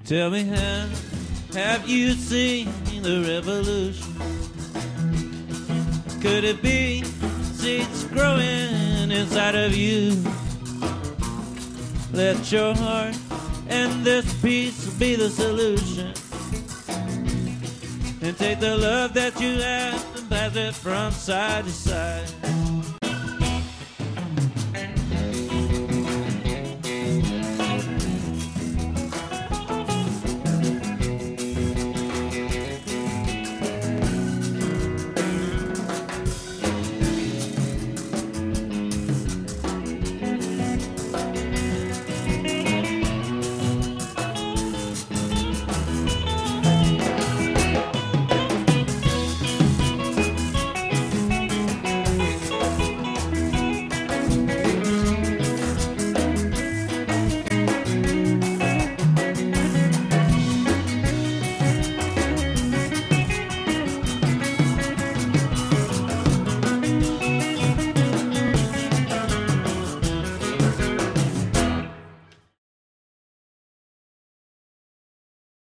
Tell me, have you seen the revolution? Could it be seeds growing inside of you? Let your heart and this peace be the solution. And take the love that you have and pass it from side to side.